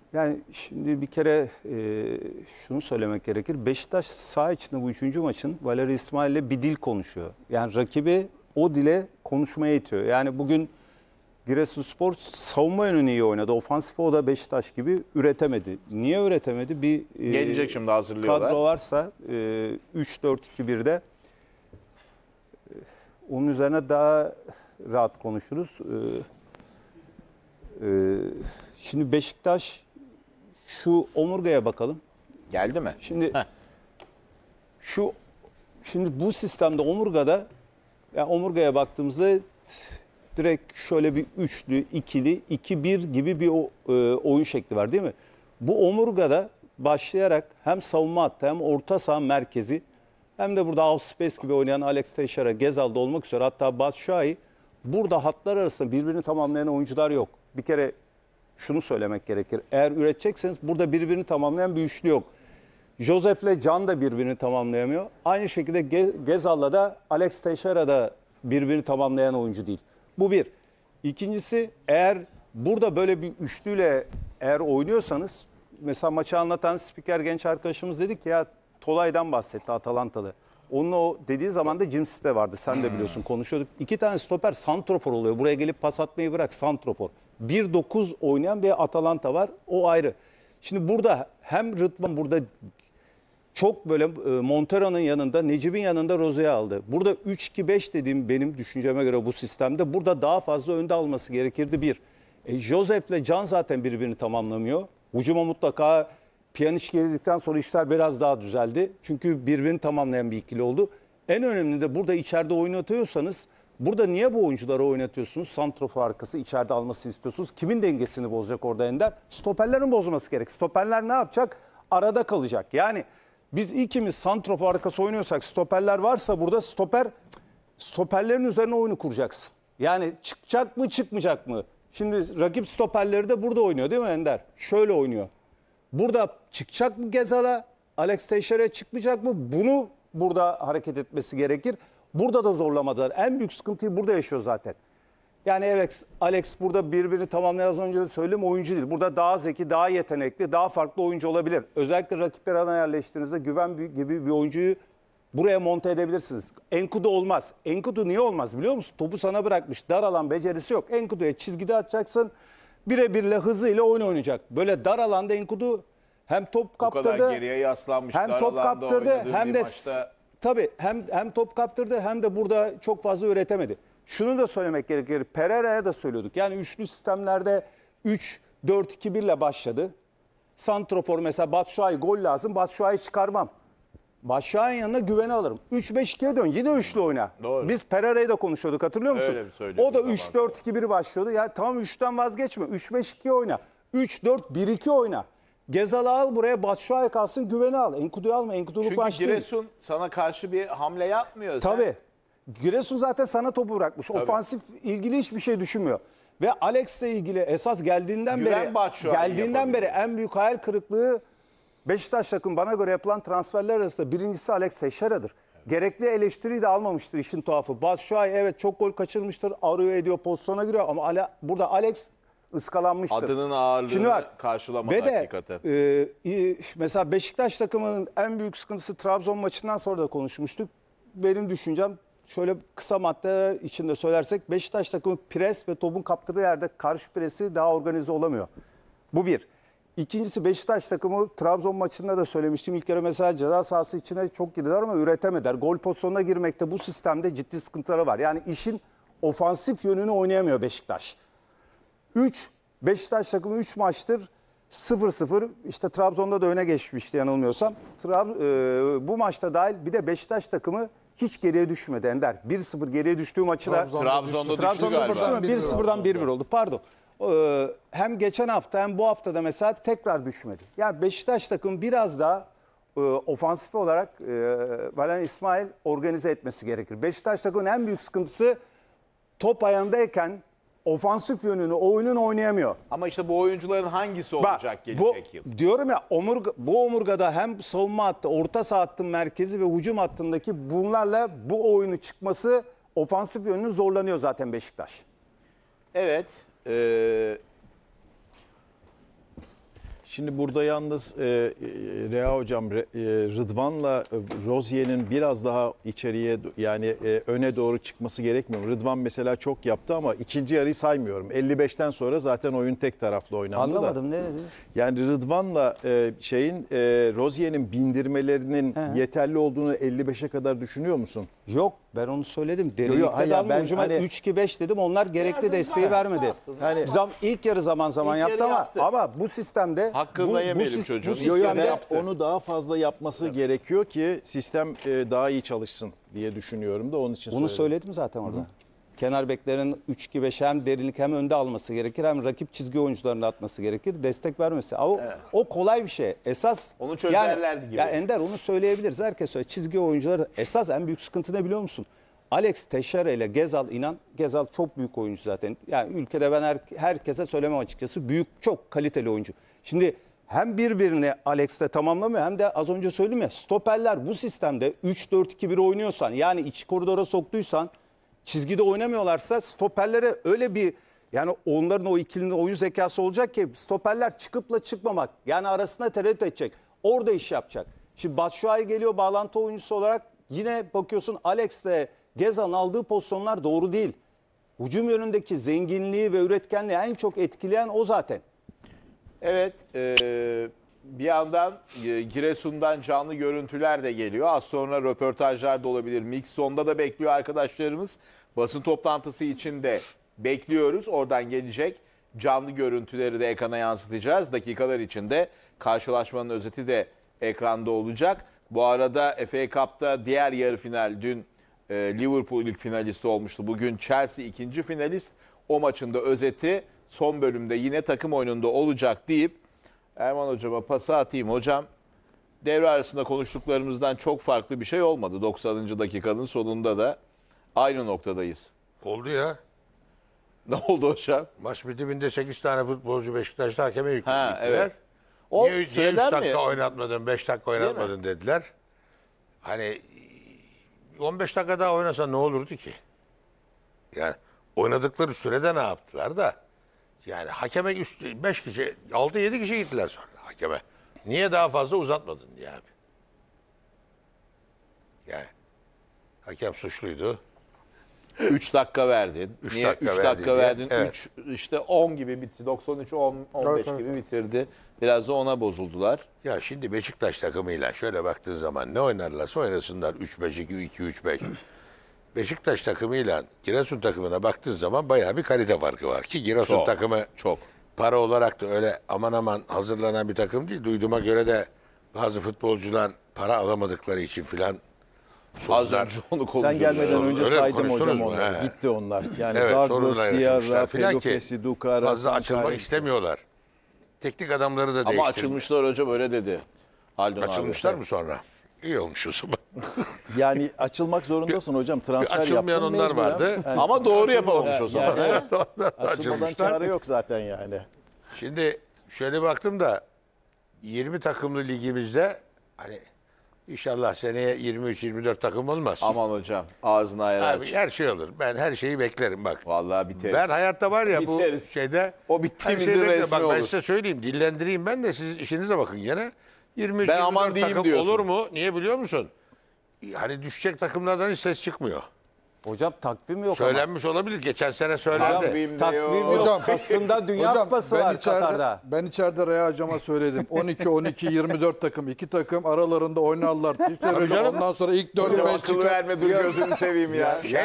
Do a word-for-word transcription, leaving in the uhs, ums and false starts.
Yani şimdi bir kere e, şunu söylemek gerekir. Beşiktaş saha içinde bu üçüncü maçın Valeriy İsmail ile bir dil konuşuyor. Yani rakibi o dile konuşmaya itiyor. Yani bugün Giresunspor savunma yönünü iyi oynadı. Ofansif o da Beşiktaş gibi üretemedi. Niye üretemedi? Bir e, Gelecek şimdi hazırlıyorlar. kadro varsa e, üç dört iki birde e, onun üzerine daha rahat konuşuruz. E, e, şimdi Beşiktaş şu omurgaya bakalım. Geldi mi? Şimdi Heh. şu şimdi bu sistemde omurgada yani omurgaya baktığımızda direkt şöyle bir üçlü, ikili, iki bir gibi bir o, e, oyun şekli var değil mi? Bu omurgada başlayarak hem savunma hattı hem orta saha merkezi hem de burada half space gibi oynayan Alex Teixeira, Gezal'da olmak üzere hatta Batshuayi burada hatlar arasında birbirini tamamlayan oyuncular yok. Bir kere şunu söylemek gerekir. Eğer üretecekseniz burada birbirini tamamlayan bir üçlü yok. Josef'le Can da birbirini tamamlayamıyor. Aynı şekilde Gezal'la da Alex Teixeira da birbirini tamamlayan oyuncu değil. Bu bir. İkincisi eğer burada böyle bir üçlüyle eğer oynuyorsanız mesela maçı anlatan spiker genç arkadaşımız dedik ya Tolay'dan bahsetti Atalantalı. Onun o dediği zaman da Jim Sipe vardı. Sen de biliyorsun konuşuyorduk. İki tane stoper santrofor oluyor. Buraya gelip pas atmayı bırak santrofor. bir dokuz oynayan bir Atalanta var. O ayrı. Şimdi burada hem Rıdvan burada çok böyle e, Montero'nun yanında, Necip'in yanında Rozi'yi aldı. Burada üç iki beş dediğim benim düşünceme göre bu sistemde burada daha fazla önde alması gerekirdi bir. E, Josef'le Can zaten birbirini tamamlamıyor. Hücuma mutlaka Pjanic geldikten sonra işler biraz daha düzeldi. Çünkü birbirini tamamlayan bir ikili oldu. En önemli de burada içeride oynatıyorsanız burada niye bu oyuncuları oynatıyorsunuz? Santrofor arkası içeride almasını istiyorsunuz. Kimin dengesini bozacak orada Ender? Stoperlerin bozması gerek. Stoperler ne yapacak? Arada kalacak. Yani biz ikimiz santrofor arkası oynuyorsak stoperler varsa burada stoper stoperlerin üzerine oyunu kuracaksın. Yani çıkacak mı çıkmayacak mı? Şimdi rakip stoperleri de burada oynuyor değil mi Ender? Şöyle oynuyor. Burada çıkacak mı Gezal'a? Alex Teixeira çıkmayacak mı? Bunu burada hareket etmesi gerekir. Burada da zorlamadılar. En büyük sıkıntıyı burada yaşıyor zaten. Yani evet Alex burada birbirini tamamlayan az önce de söyleyeyim oyuncu değil. Burada daha zeki, daha yetenekli, daha farklı oyuncu olabilir. Özellikle rakipler ana yerleştiğinizde güven gibi bir oyuncuyu buraya monte edebilirsiniz. Enkudu olmaz. Enkudu niye olmaz biliyor musun? Topu sana bırakmış. Dar alan becerisi yok. Enkudu'ya çizgide atacaksın. Birebirle hızıyla oyun oynayacak. Böyle dar alanda Enkudu hem top kaptırdı. Bu kadar geriye yaslanmış. Hem top kaptırdı hem de maçta... tabii hem hem top kaptırdı hem de burada çok fazla üretemedi. Şunu da söylemek gerekir. Pereira'ya da söylüyorduk. Yani üçlü sistemlerde üç dört iki bir ile başladı. Santrofor mesela Batshuayi gol lazım. Batshuayi çıkarmam. Batshuayi'nin yanına güveni alırım. üç beş ikiye dön. Yine üçlü oyna. Doğru. Biz Pereira'yı da konuşuyorduk hatırlıyor musun? Öyle O da üç dört iki bir başlıyordu. Ya tamam üçten vazgeçme. üç beş iki oyna. üç dört bir iki oyna. Gezal'ı al buraya Batshuayi kalsın güveni al. Enkudu'yu alma. Enkudu'luk baş Çünkü değil. Giresun sana karşı bir hamle yapmıyor. Tabii. Giresun zaten sana topu bırakmış. Tabii. Ofansif ilgili hiçbir şey düşünmüyor. Ve Alex'le ilgili esas geldiğinden Güven beri Batshuayi geldiğinden yapabilir. beri en büyük hayal kırıklığı Beşiktaş takım bana göre yapılan transferler arasında birincisi Alex Teixeira'dır. Evet. Gerekli eleştiriyi de almamıştır işin tuhafı. Batshuayi evet çok gol kaçırmıştır. Arıyor ediyor pozisyona giriyor ama Ale, burada Alex ıskalanmıştır. Adının ağırlığını Şimdi bak, karşılamadı ve de, hakikaten. E, mesela Beşiktaş takımının en büyük sıkıntısı Trabzon maçından sonra da konuşmuştuk. Benim düşüncem şöyle kısa maddeler içinde söylersek Beşiktaş takımı pres ve topun kaptırdığı yerde karşı presi daha organize olamıyor. Bu bir. İkincisi Beşiktaş takımı Trabzon maçında da söylemiştim. İlk kere mesela ceza sahası içine çok girdiler ama üretemediler. Gol pozisyonuna girmekte bu sistemde ciddi sıkıntıları var. Yani işin ofansif yönünü oynayamıyor Beşiktaş. üç Beşiktaş takımı üç maçtır sıfır sıfır işte Trabzon'da da öne geçmişti yanılmıyorsam. Trab e, bu maçta dahil bir de Beşiktaş takımı hiç geriye düşmedi Ender. bir sıfır geriye düştüğü maçı da Trabzon'da, Trabzon'da düştü, Trabzon'da düştü galiba. bir sıfırdan bir bir oldu. Pardon. Ee, hem geçen hafta hem bu haftada mesela tekrar düşmedi. Yani Beşiktaş takımı biraz daha e, ofansif olarak e, Valeriy İsmail organize etmesi gerekir. Beşiktaş takımının en büyük sıkıntısı top ayağındayken ofansif yönünü, oyunun oynayamıyor. Ama işte bu oyuncuların hangisi olacak Bak, gelecek bu, yıl? Diyorum ya omurga, bu omurgada hem savunma hattı, orta saha hattının merkezi ve hücum hattındaki bunlarla bu oyunu çıkması ofansif yönünü zorlanıyor zaten Beşiktaş. Evet. Ee, Şimdi burada yalnız e, e, Rea Hocam, Re- e, Rıdvan'la e, Rozier'in biraz daha içeriye do- yani e, öne doğru çıkması gerekmiyor mu? Rıdvan mesela çok yaptı ama ikinci yarıyı saymıyorum. elli beşten sonra zaten oyun tek taraflı oynandı da. Anlamadım, ne dediniz? Yani Rıdvan'la e, şeyin e, Rozier'in bindirmelerinin He. yeterli olduğunu elli beşe kadar düşünüyor musun? Yok, ben onu söyledim. Yo, yo, Derinlikte hayır, dalma ben hücuma hani- üç iki beş dedim. Onlar gerekli Biraz desteği daha vermedi. yaptı aslında. Hani zam, ilk yarı zaman zaman İlk yaptı yarı ama yaptı. ama bu sistemde Hakkını bu, da yemeyelim sis- çocuğun. bu İlk Yo, yo, sistemde ve yaptı. onu daha fazla yapması gerekiyor ki sistem e, daha iyi çalışsın diye düşünüyorum da onun için bunu söyledim. söyledim zaten orada. Kenar beklerin üç iki beş hem derinlik hem önde alması gerekir, hem rakip çizgi oyuncularını atması gerekir, destek vermesi. O, o kolay bir şey. Esas Onu çözerlerdi gibi. Ya Ender, onu söyleyebiliriz. Herkes söyle. Çizgi oyuncuları esas en büyük sıkıntı ne biliyor musun? Alex Teixeira ile Gezal, inan Gezal çok büyük oyuncu zaten. Yani ülkede ben her, herkese söylemem açıkçası. Büyük, çok kaliteli oyuncu. Şimdi hem birbirini Alex'te tamamlamıyor, hem de az önce söyledim ya, stoperler bu sistemde üç dört iki bir oynuyorsan, yani iç koridora soktuysan, çizgide oynamıyorlarsa stoperlere öyle bir, yani onların o ikilinin oyun zekası olacak ki stoperler çıkıpla çıkmamak, yani arasında tereddüt edecek. Orada iş yapacak. Şimdi Batshuayi geliyor bağlantı oyuncusu olarak, yine bakıyorsun Alex'le Gezal'ın aldığı pozisyonlar doğru değil. Hücum yönündeki zenginliği ve üretkenliği en çok etkileyen o zaten. Evet, e, bir yandan e, Giresun'dan canlı görüntüler de geliyor. Az sonra röportajlar da olabilir. Mixon'da da bekliyor arkadaşlarımız. Basın toplantısı için de bekliyoruz. Oradan gelecek canlı görüntüleri de ekrana yansıtacağız. Dakikalar içinde karşılaşmanın özeti de ekranda olacak. Bu arada F A Cup'ta diğer yarı final, dün e, Liverpool ilk finalisti olmuştu. Bugün Chelsea ikinci finalist. O maçın da özeti son bölümde yine takım oyununda olacak deyip Erman Hocam'a pası atayım. Hocam, devre arasında konuştuklarımızdan çok farklı bir şey olmadı. doksanıncı dakikanın sonunda da aynı noktadayız. Oldu ya. Ne oldu hocam? Maç bitiminde sekiz tane futbolcu Beşiktaş'ta hakeme yüklediler. Ha, evet. O Niye, niye üç süreden mi? dakika oynatmadın, beş dakika mi? oynatmadın dediler. Hani on beş dakika daha oynasa ne olurdu ki? Yani oynadıkları sürede ne yaptılar da? Yani hakeme beş kişi, altı yedi kişi gittiler sonra hakeme. Niye daha fazla uzatmadın diye abi. Yani hakem suçluydu. üç dakika verdin. Üç Niye dakika üç verdin dakika diye. verdin? Evet. üç işte on gibi bitti. doksan üç on on beş gibi bitirdi. Biraz da ona bozuldular. Ya şimdi Beşiktaş takımıyla şöyle baktığın zaman ne oynarlarsa oynasınlar üç beş iki iki üç beş. Beşiktaş takımıyla Giresun takımına baktığın zaman bayağı bir kalite farkı var ki Giresun Çok, takımı çok. para olarak da öyle aman aman hazırlanan bir takım değil. Duyduğuma göre de bazı futbolcular para alamadıkları için filan Az önce onu Sen konuşuyoruz. gelmeden önce Öyle saydım konuştunuz hocam mu? onları. He. Gitti onlar. Yani Evet, Douglas, sorunlar Diarra, yaşamışlar filan ki Pelopessi, Dukara, fazla açılmak Sankara. istemiyorlar. Teknik adamları da Ama değiştirdiler. açılmışlar hocam, öyle dedi. Haldun abi. Açılmışlar mı sonra? İyi olmuş o zaman. Yani açılmak zorundasın hocam. Transfer açılmayan yaptın onlar mecburen. vardı. Yani Ama doğru yapamamış o zaman. yani evet, açılmadan Açılmışlar. çare yok zaten yani. Şimdi şöyle baktım da yirmi takımlı ligimizde hani inşallah seneye yirmi üç yirmi dört takım olmaz. Aman hocam, ağzına ayar Abi aç. her şey olur. Ben her şeyi beklerim bak. Vallahi biteriz. Ben hayatta var ya bu Biteriz. şeyde O her bittiğimizin şeyi beklerim. resmi Bak ben olur. size söyleyeyim, dillendireyim ben de siz işinize bakın gene. yirmi üç Ben yirmi dört aman diyeyim takım diyorsun. olur mu? Niye biliyor musun? Hani düşecek takımlardan hiç ses çıkmıyor. Hocam takvim yok Söylenmiş olabilir. Geçen sene ama. söylendi. Takvim de Takvim yok. yok. Hocam- Kasım'da Dünya Kupası ben var içeride, Katar'da. Ben içeride Rea Hocam'a söyledim. on iki on iki yirmi dört takım. iki takım aralarında oynarlar. Hiç öyle- canım. Ondan sonra ilk dört Hocam beş akıl çıkar. verme, dur gözünü seveyim ya.